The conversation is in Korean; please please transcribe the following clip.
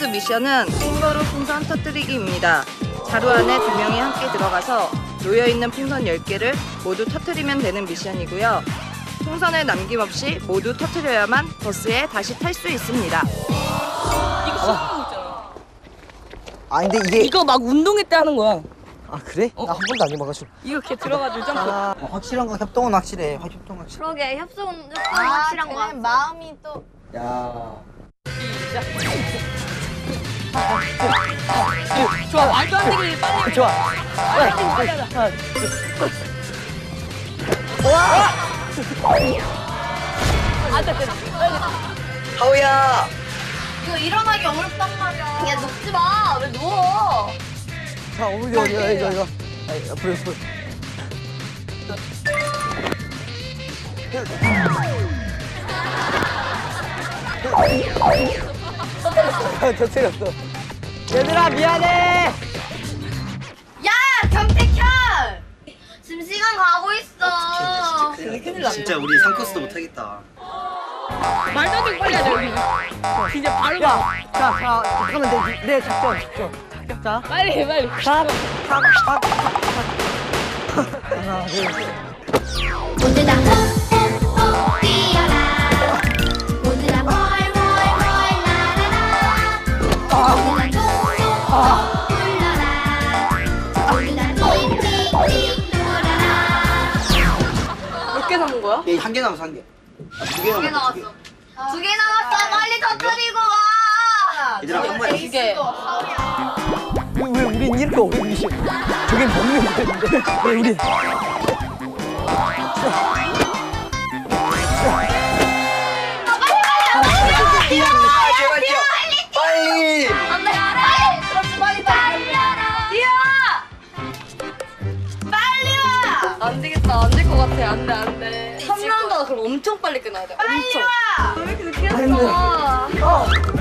보스 미션은 싱거루 풍선 터뜨리기입니다. 자루 안에 2명이 함께 들어가서 놓여있는 풍선 10개를 모두 터뜨리면 되는 미션이고요. 풍선을 남김없이 모두 터뜨려야만 버스에 다시 탈 수 있습니다. 이거 수영하고 있잖아. 아 근데 이게 이거 막 운동회 때 하는 거야. 아 그래? 나 한 번도 안 해봐가지고. 이거 이렇게 들어가지고 점프. 확실한 거 협동은 확실해. 협동 확실해. 그러게 협동은 확실한 거 같아. 마음이 또. 야. 좋아. 말도 안 되게 빨리. 좋아. 빨리 하자. 와. 안 돼. 하우야. 이거 일어나기 어렵단 말이야. 야 눕지 마. 왜 누워? 자 어머니 이거. 아이 앞으로. 터뜨렸어. 얘들아 미안해. 야 경태현. 지금 시간 가고 있어. 진짜 우리 3코스도 못하겠다. 말도 안 되게 빨리 하자. 여기. 이제 바로 가. 자 잠깐만 내 작전. 자. 빨리. 하나 둘 셋. 모두 다 훅훅훅 뛰어라. 모두 다 훨훨훨 날아라. 모두 다 톡톡톡 불러라. 모두 다 띵띵띵 돌아라. 몇 개 남은 거야? 한 개 남았어, 한 개. 두 개 남았어. 두 개 남았어. 빨리 터뜨리고 와. 얘들아, 한 번에. 두 개. 왜 우린 이렇게 어려운 미션? 저게 먹는 거였는데 왜 우린? 빨리! 안돼. 그렇지 빨리 달려라. 뛰어. 빨리 와. 안 되겠다. 안 될 것 같아. 안 돼. 3라운드가 그럼 엄청 빨리 끝나야 돼. 빨리 엄청. 와. 왜 이렇게 늦게 했어? 어.